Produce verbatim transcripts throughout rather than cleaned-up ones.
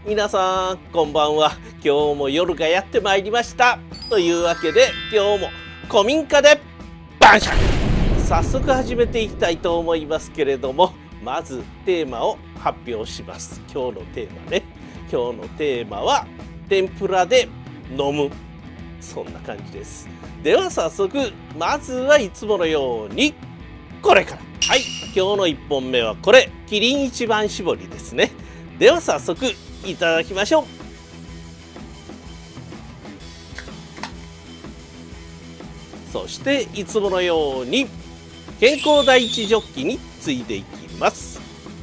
皆さんこんばんは。今日も夜がやってまいりました。というわけで今日も古民家で晩酌、早速始めていきたいと思いますけれども、まずテーマを発表します。今日のテーマね。今日のテーマは天ぷらで飲む、そんな感じです。では早速、まずはいつものようにこれから。はい、今日のいっぽんめはこれ、キリン一番搾りですね。では早速いただきましょう。そしていつものように健康第一ジョッキについていきます。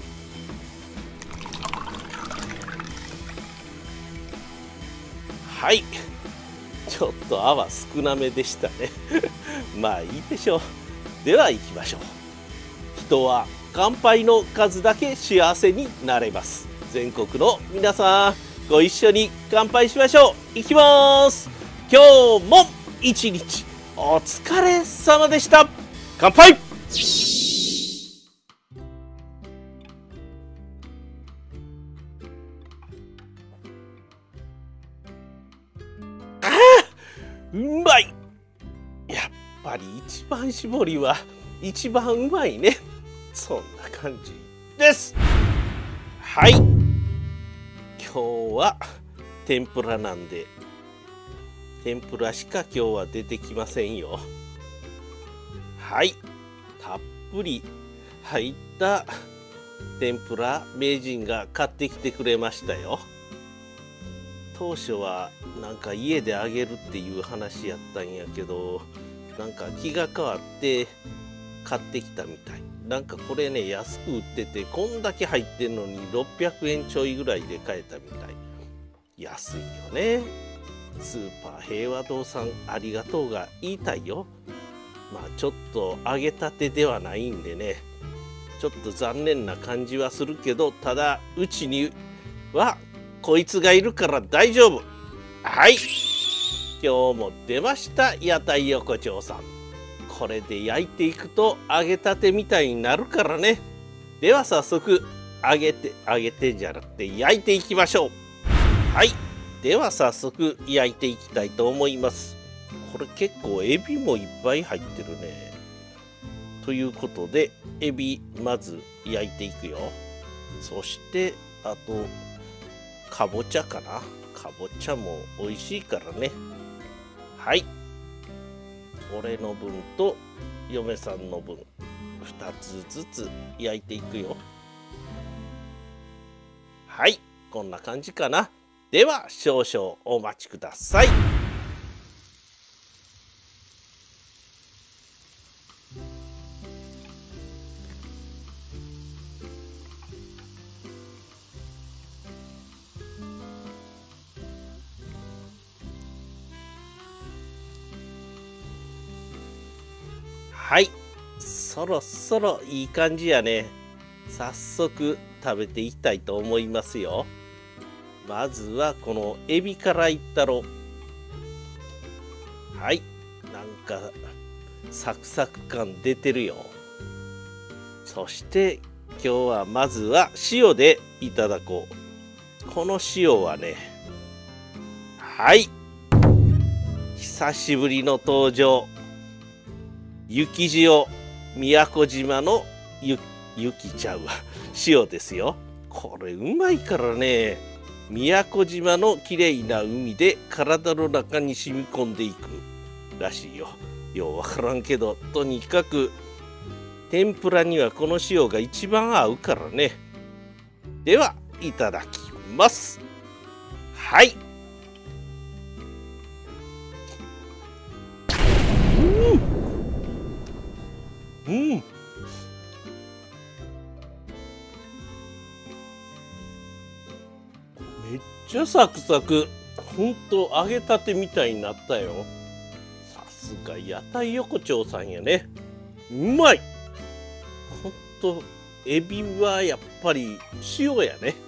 はい、ちょっと泡少なめでしたねまあいいでしょう。では行きましょう。人は乾杯の数だけ幸せになれます。全国の皆さんご一緒に乾杯しましょう。いきます。今日も一日お疲れ様でした。乾杯。あーうまい。やっぱり一番搾りは一番うまいね。そんな感じです。はい、今日は天ぷらなんで天ぷらしか今日は出てきませんよ。はい、たっぷり入った天ぷら名人が買ってきてくれましたよ。当初はなんか家であげるっていう話やったんやけど、なんか気が変わって買ってきたみたい。なんかこれね、安く売っててこんだけ入ってんのにろっぴゃくえんちょいぐらいで買えたみたい。安いよね。スーパー平和堂さんありがとうが言いたいよ。まあちょっと揚げたてではないんでね、ちょっと残念な感じはするけど、ただうちにはこいつがいるから大丈夫。はい、今日も出ました屋台横丁さん。これで焼いていくと揚げたてみたいになるからね。では早速揚げて揚げてじゃなくて焼いていきましょう。はい、では早速焼いていきたいと思います。これ結構エビもいっぱい入ってるね。ということでエビまず焼いていくよ。そしてあとかぼちゃかな。かぼちゃも美味しいからね。はい、俺の分と嫁さんの分ふたつずつ焼いていくよ。はい、こんな感じかな。では少々お待ちください。はい、そろそろいい感じやね。早速食べていきたいと思いますよ。まずはこのエビからいったろ。はい、なんかサクサク感出てるよ。そして今日はまずは塩でいただこう。この塩はね、はい、久しぶりの登場、雪塩宮古島のゆ雪ちゃうわ塩ですよ。これうまいからね。宮古島のきれいな海で体の中に染み込んでいくらしいよ。ようわからんけど、とにかく天ぷらにはこの塩が一番合うからね。ではいただきます。はい、うん、うん、めっちゃサクサク。ほんと揚げたてみたいになったよ。さすが屋台横丁さんやね。うまい。ほんとエビはやっぱり塩やね。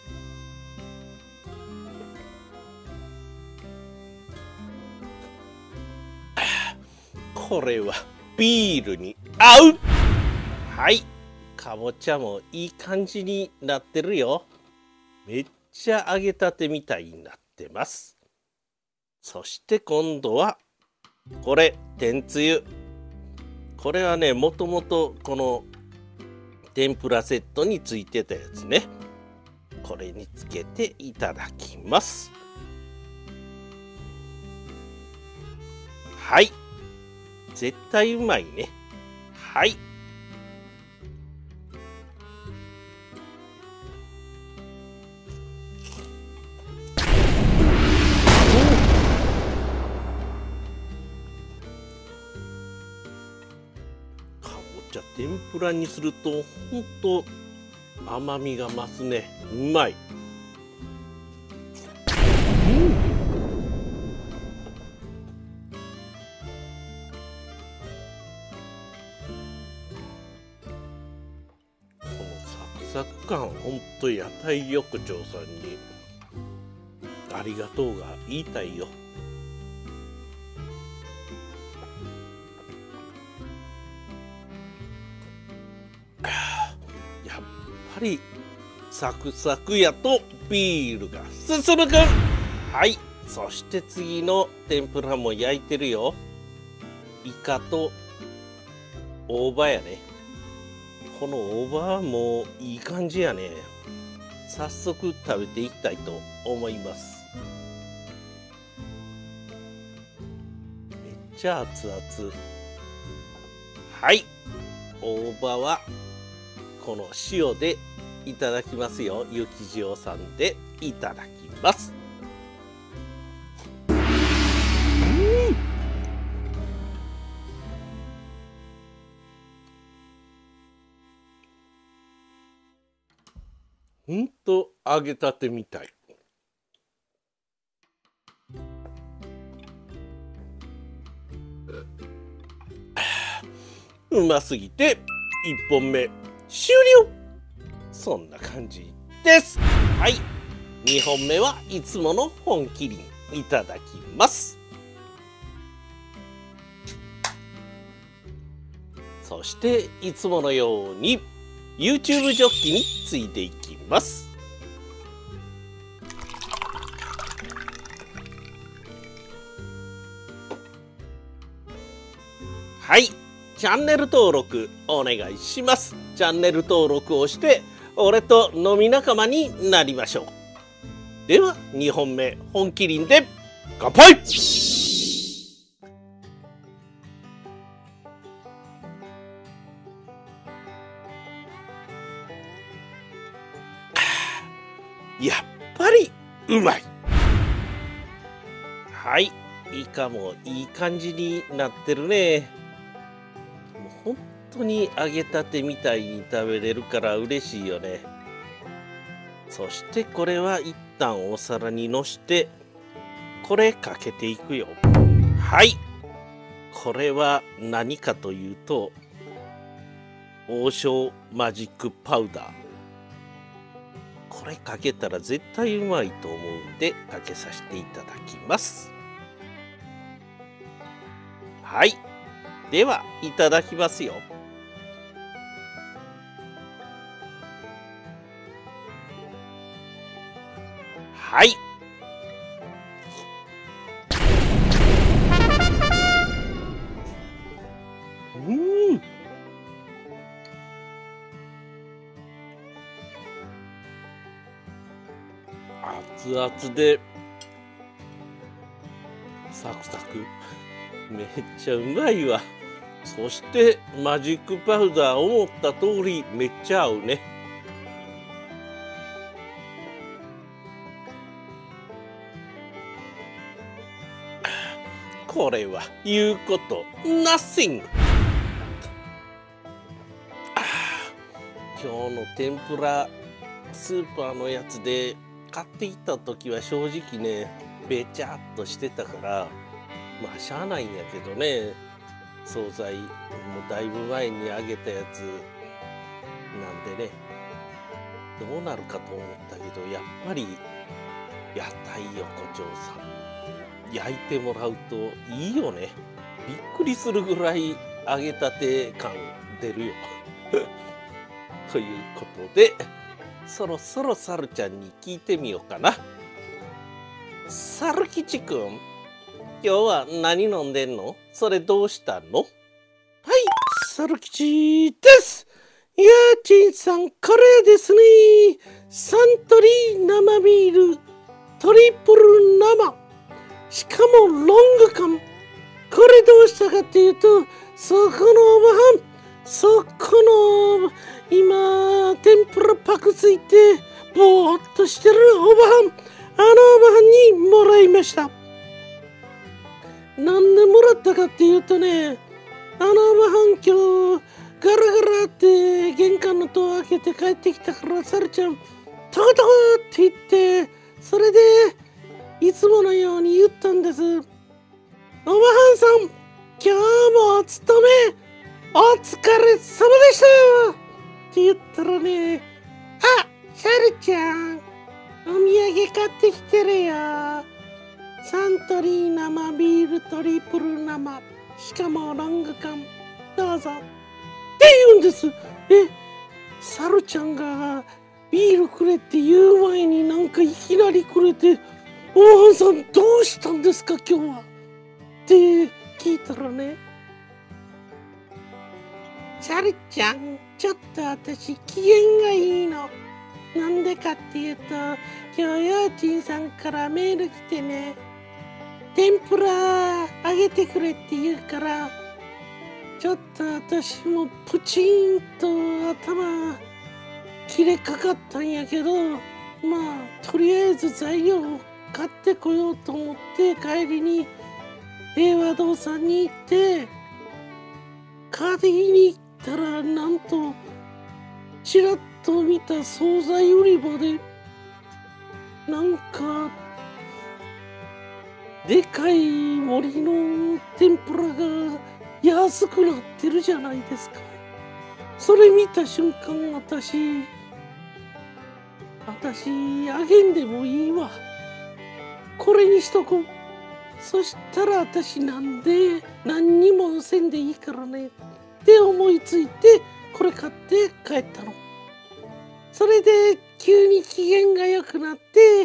これはビールに合う。はい、かぼちゃもいい感じになってるよ。めっちゃ揚げたてみたいになってます。そして今度はこれ天つゆ。これはね、もともとこの天ぷらセットについてたやつね。これにつけていただきます。はい、絶対うまいね。はい、かぼちゃ天ぷらにするとほんと甘みが増すね。うまい。サク感、ほんと屋台横丁さんにありがとうが言いたいよ。やっぱりサクサクやとビールが進むくん。はい、そして次の天ぷらも焼いてるよ。イカと大葉やね。この大葉はもういい感じやね。早速食べていきたいと思います。めっちゃ熱々。はい、大葉はこの塩でいただきますよ。ゆきじおさんでいただきます。ほんと揚げたてみたい。うますぎていっぽんめ終了。そんな感じです。はい、にほんめはいつもの本麒麟いただきます。そしていつものように YouTube ジョッキについていきます。はい、チャンネル登録お願いします。チャンネル登録をして俺と飲み仲間になりましょう。ではにほんめ本麒麟で乾杯。やっぱりうまい。はい、イカもいい感じになってるね。もう本当に揚げたてみたいに食べれるから嬉しいよね。そしてこれは一旦お皿にのしてこれかけていくよ。はい、これは何かというと王将マジックパウダー。これかけたら絶対うまいと思うんでかけさせていただきます。はい、ではいただきますよ。はい、うん、熱々でサクサク、めっちゃうまいわ。そしてマジックパウダー思った通りめっちゃ合うね。これは言うことナッシング。今日の天ぷらスーパーのやつで買ってきた時は正直ねべちゃっとしてたからまあしゃあないんやけどね。惣菜もうだいぶ前に揚げたやつなんでねどうなるかと思ったけどやっぱり屋台横丁さん焼いてもらうといいよね。びっくりするぐらい揚げたて感出るよということでそろそろサルちゃんに聞いてみようかな。サル吉くん、今日は何飲んでんの？それどうしたの？はい、サル吉です。いやー、ちんさん、これですね。サントリー生ビール、トリプル生。しかもロング缶。これどうしたかっていうと、そこのおばはん、そこの、今、天ぷらパクついて、ぼーっとしてるおばはん、あのおばはんにもらいました。なんでもらったかっていうとね、あのおばはん今日、ガラガラって玄関のドア開けて帰ってきたから、サルちゃん、トコトコって言って、それで、いつものように言ったんです。おばはんさん、今日もお勤め、お疲れ様でしたって言ったらね、あ、サルちゃん、お土産買ってきてるよ。サントリー生ビールトリプル生、しかもロング缶、どうぞ。って言うんです。え、サルちゃんがビールくれって言う前になんかいきなりくれて、おばはんさんどうしたんですか今日はって聞いたらね、サルちゃん、ちょっと私機嫌がいいの。なんでかっていうと、今日ようちんさんからメール来てね、天ぷらあげてくれって言うから、ちょっと私もプチンと頭切れかかったんやけど、まあとりあえず材料買ってこようと思って帰りに平和堂さんに行って買いに行ったら、なんとちらっと見た惣菜売り場でなんかでかい森の天ぷらが安くなってるじゃないですか。それ見た瞬間、私私あげんでもいいわ、これにしとこう。そしたら私なんで何にもせんでいいからねって思いついて、これ買って帰ったの。それで急に機嫌が良くなって、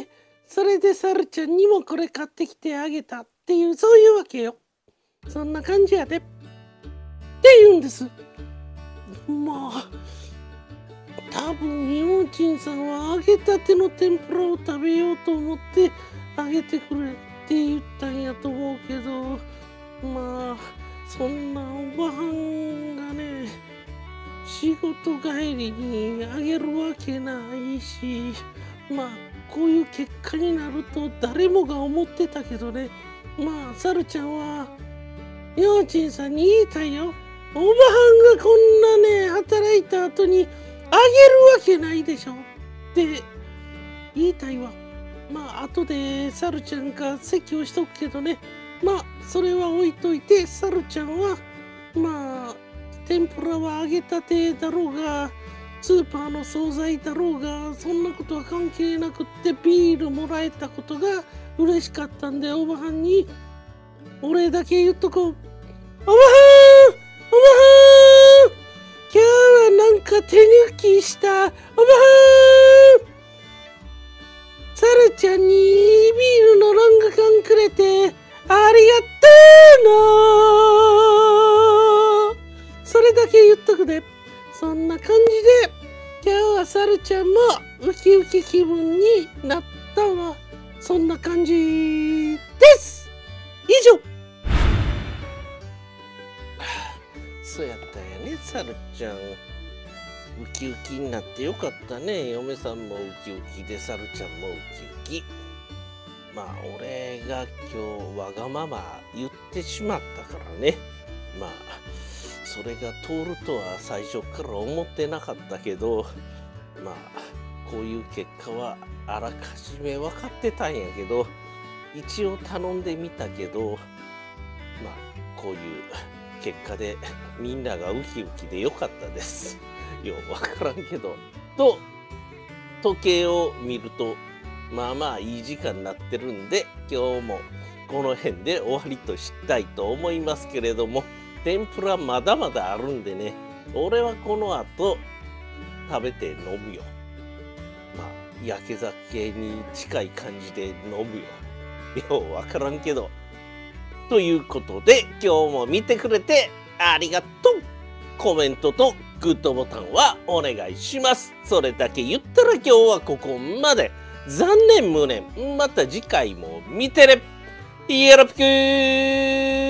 それでサルちゃんにもこれ買ってきてあげたっていう、そういうわけよ。そんな感じやでって言うんです。まあ多分みもちんさんは揚げたての天ぷらを食べようと思って揚げてくれって言ったんやと思うけど、まあそんなおばはんがね、仕事帰りにあげるわけないし、まあこういう結果になると誰もが思ってたけどね。まあサルちゃんはようちんさんに言いたいよ。おばはんがこんなね働いた後にあげるわけないでしょって言いたいわ。まあ後でサルちゃんが説教しとくけどね。まあそれは置いといて、サルちゃんはまあ天ぷらは揚げたてだろうがスーパーの惣菜だろうが、そんなことは関係なくってビールもらえたことが嬉しかったんで、おばはんにお礼だけ言っとこう。おばはん、おばはん、今日はなんか手抜きした。おばはん、サルちゃんにビールのロング缶くれてありがとうの。それだけ言っとくで。そんな感じで今日はサルちゃんもウキウキ気分になったわ。そんな感じです。以上。そうやったんやね、サルちゃん。ウキウキになってよかったね。嫁さんもウキウキで、サルちゃんもウキウキ。まあ俺が今日わがまま言ってしまったからね。まあそれが通るとは最初から思ってなかったけど、まあこういう結果はあらかじめ分かってたんやけど、一応頼んでみたけど、まあこういう結果でみんながウキウキでよかったです。よう分からんけど。と時計を見るとまあまあいい時間になってるんで、今日もこの辺で終わりとしたいと思いますけれども、天ぷらまだまだあるんでね、俺はこの後食べて飲むよ。 焼け酒に近い感じで飲むよ。ようわからんけど。ということで今日も見てくれてありがとう。コメントとグッドボタンはお願いします。それだけ言ったら今日はここまで。残念無念。また次回も見てね。よろぴくー。